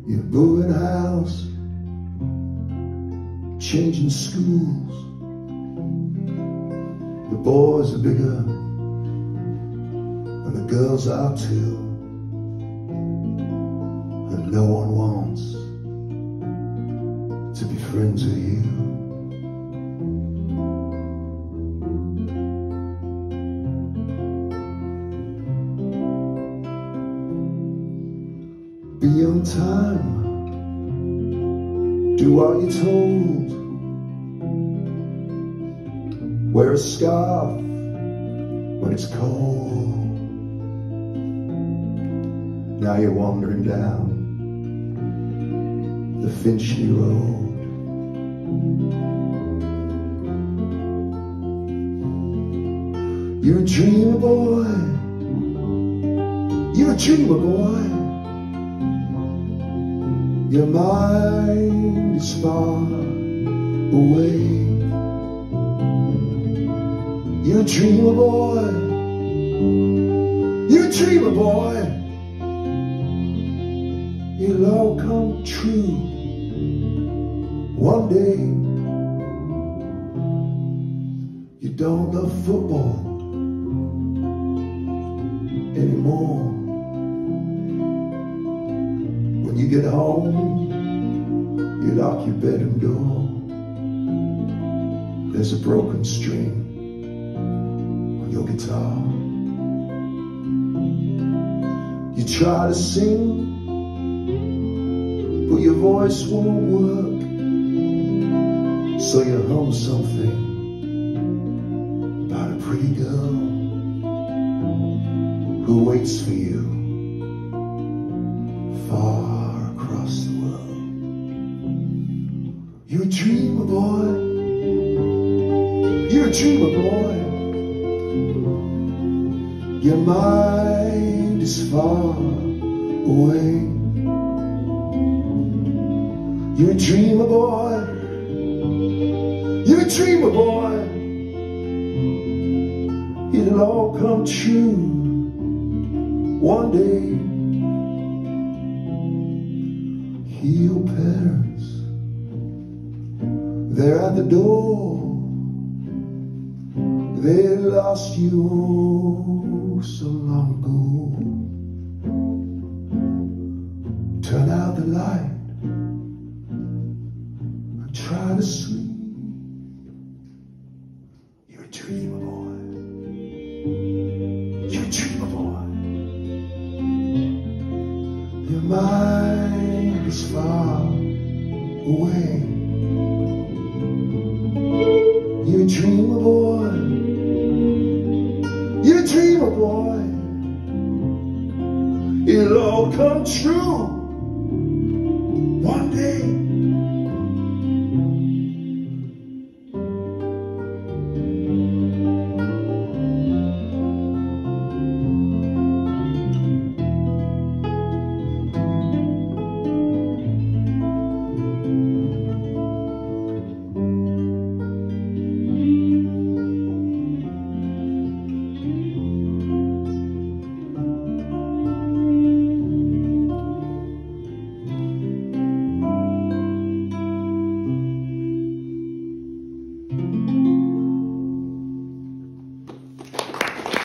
You're moving house, changing schools. The boys are bigger and the girls are too. And no one wants to be friends with you. Be on time, do what you're told. Wear a scarf when it's cold. Now you're wandering down the Finchley Road. You're a dreamer boy, you're a dreamer boy. Your mind is far away. You're a dreamer boy, you're a dreamer boy. It'll all come true one day. You don't love football anymore. When you get home, you lock your bedroom door. There's a broken string on your guitar. You try to sing, but your voice won't work. So you hum something about a pretty girl who waits for you far across the world. You're a dreamer boy, you're a dreamer boy. Your mind is far away. You're a dreamer boy, you're a dreamer boy. It'll all come true one day. Hear your parents, they're at the door. They lost you oh so long ago. Turn out the light and try to sleep. You're a dreamer boy, you're a dreamer boy. Your mind is far away. You're a dreamer boy, you're a dreamer boy. It'll all come true